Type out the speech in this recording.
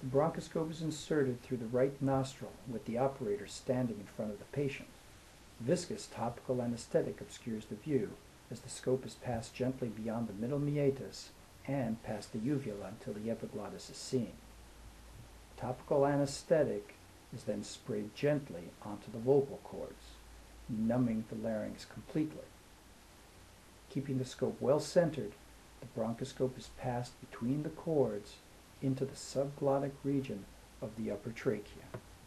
The bronchoscope is inserted through the right nostril with the operator standing in front of the patient. Viscous topical anesthetic obscures the view as the scope is passed gently beyond the middle meatus and past the uvula until the epiglottis is seen. Topical anesthetic is then sprayed gently onto the vocal cords, numbing the larynx completely. Keeping the scope well centered, the bronchoscope is passed between the cords into the subglottic region of the upper trachea.